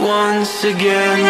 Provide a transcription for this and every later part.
once again.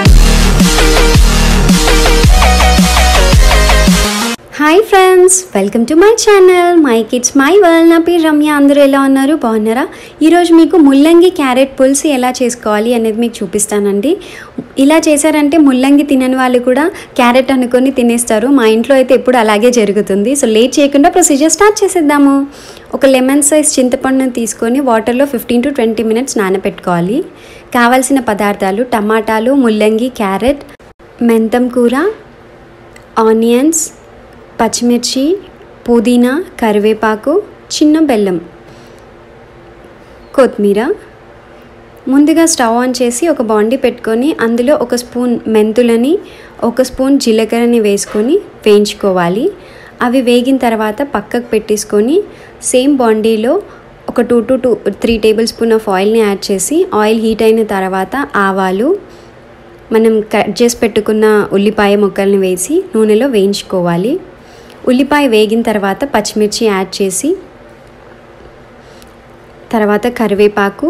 Hi friends, welcome to my channel, my kids my world. నా పేరు రమ్య. అందరూ ఎలా ఉన్నారు? బాగున్నారా? ఈరోజు మీకు ముల్లంగి క్యారెట్ పులుసు ఎలా చేసుకోవాలి అనేది మీకు చూపిస్తానండి. ఇలా చేశారంటే ముల్లంగి తినని వాళ్ళు కూడా క్యారెట్ అనుకొని తినేస్తారు. మా ఇంట్లో అయితే ఎప్పుడు అలాగే జరుగుతుంది. సో లేట్ చేయకుండా ప్రొసీజర్ స్టార్ట్ చేసేద్దాము. ఒక లెమన్ సైజ్ చింతపండును తీసుకొని వాటర్లో 15 to 20 minutes నానబెట్టుకోవాలి. కావాల్సిన పదార్థాలు టమాటాలు, ముల్లంగి, క్యారెట్, మెంతం కూర, ఆనియన్స్, పచ్చిమిర్చి, పుదీనా, కరివేపాకు, చిన్న బెల్లం, కొత్తిమీర. ముందుగా స్టవ్ ఆన్ చేసి ఒక బాండీ పెట్టుకొని అందులో ఒక స్పూన్ మెంతులని, ఒక స్పూన్ జీలకర్రని వేసుకొని వేయించుకోవాలి. అవి వేగిన తర్వాత పక్కకు పెట్టేసుకొని సేమ్ బాండీలో ఒక 2 to 3 tablespoons ఆఫ్ ఆయిల్ని యాడ్ చేసి ఆయిల్ హీట్ అయిన తర్వాత ఆవాలు, మనం కట్ చేసి పెట్టుకున్న ఉల్లిపాయ ముక్కల్ని వేసి నూనెలో వేయించుకోవాలి. ఉల్లిపాయ వేగిన తర్వాత పచ్చిమిర్చి యాడ్ చేసి తర్వాత కరివేపాకు,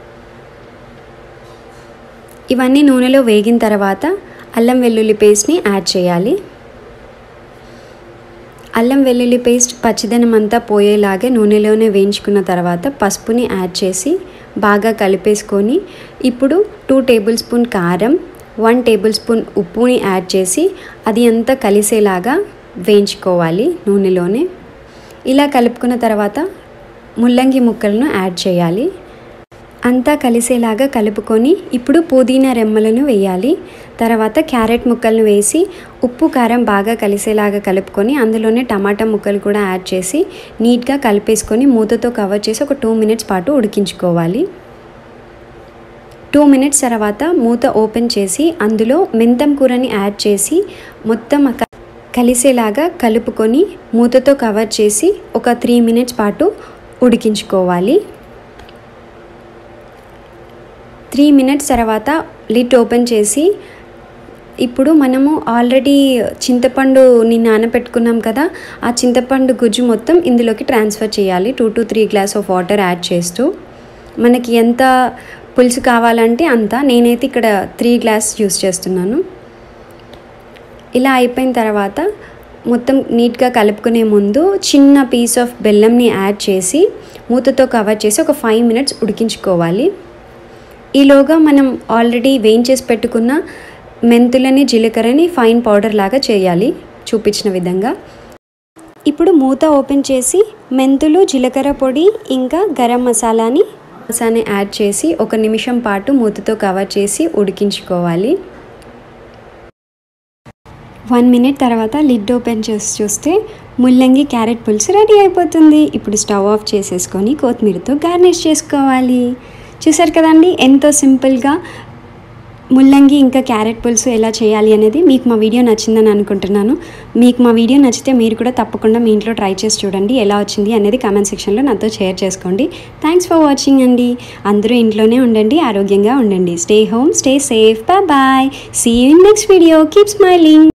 ఇవన్నీ నూనెలో వేగిన తర్వాత అల్లం వెల్లుల్లి పేస్ట్ని యాడ్ చేయాలి. అల్లం వెల్లుల్లి పేస్ట్ పచ్చిదనం అంతా పోయేలాగా నూనెలోనే వేయించుకున్న తర్వాత పసుపుని యాడ్ చేసి బాగా కలిపేసుకొని ఇప్పుడు 2 tablespoons కారం, 1 tablespoon ఉప్పుని యాడ్ చేసి అది అంతా కలిసేలాగా వేయించుకోవాలి నూనెలోనే. ఇలా కలుపుకున్న తర్వాత ముల్లంగి ముక్కలను యాడ్ చేయాలి. అంతా కలిసేలాగా కలుపుకొని ఇప్పుడు పుదీనా రెమ్మలను వేయాలి. తర్వాత క్యారెట్ ముక్కలను వేసి ఉప్పు కారం బాగా కలిసేలాగా కలుపుకొని అందులోనే టమాటా ముక్కలు కూడా యాడ్ చేసి నీట్గా కలిపేసుకొని మూతతో కవర్ చేసి ఒక 2 minutes పాటు ఉడికించుకోవాలి. 2 minutes తర్వాత మూత ఓపెన్ చేసి అందులో మెంతం కూరని యాడ్ చేసి మొత్తం కలిసేలాగా కలుపుకొని మూతతో కవర్ చేసి ఒక 3 minutes పాటు ఉడికించుకోవాలి. 3 minutes తర్వాత లిడ్ ఓపెన్ చేసి ఇప్పుడు మనము ఆల్రెడీ చింతపండుని నానబెట్టుకున్నాం కదా, ఆ చింతపండు గుజ్జు మొత్తం ఇందులోకి ట్రాన్స్ఫర్ చేయాలి. 2 to 3 glasses of water add చేస్తూ మనకి ఎంత పులుసు కావాలంటే అంత. నేనైతే ఇక్కడ 3 glasses యూస్ చేస్తున్నాను. ఇలా అయిపోయిన తర్వాత మొత్తం నీట్గా కలుపుకునే ముందు చిన్న పీస్ ఆఫ్ బెల్లంని యాడ్ చేసి మూతతో కవర్ చేసి ఒక 5 minutes ఉడికించుకోవాలి. ఈలోగా మనం ఆల్రెడీ వేయించేసి పెట్టుకున్న మెంతులని, జీలకర్రని ఫైన్ పౌడర్ లాగా చేయాలి చూపించిన విధంగా. ఇప్పుడు మూత ఓపెన్ చేసి మెంతులు, జీలకర్ర పొడి ఇంకా గరం మసాలాని యాడ్ చేసి 1 నిమిషం పాటు మూతతో కవర్ చేసి ఉడికించుకోవాలి. 1 minute తర్వాత లిడ్ ఓపెన్ చేసి చూస్తే ముల్లంగి క్యారెట్ పులుసు రెడీ అయిపోతుంది. ఇప్పుడు స్టవ్ ఆఫ్ చేసేసుకొని కొత్తిమీరతో గార్నిష్ చేసుకోవాలి. చూసారు కదండి, ఎంతో సింపుల్గా ముల్లంగి ఇంకా క్యారెట్ పులుసు ఎలా చేయాలి అనేది. మీకు మా వీడియో నచ్చిందని అనుకుంటున్నాను. మీకు మా వీడియో నచ్చితే మీరు కూడా తప్పకుండా మీ ఇంట్లో ట్రై చేసి చూడండి. ఎలా వచ్చింది అనేది కామెంట్ సెక్షన్లో నాతో షేర్ చేసుకోండి. థ్యాంక్స్ ఫర్ వాచింగ్ అండి. అందరూ ఇంట్లోనే ఉండండి, ఆరోగ్యంగా ఉండండి. Stay home, stay safe, bye bye. See you in next video. Keep smiling.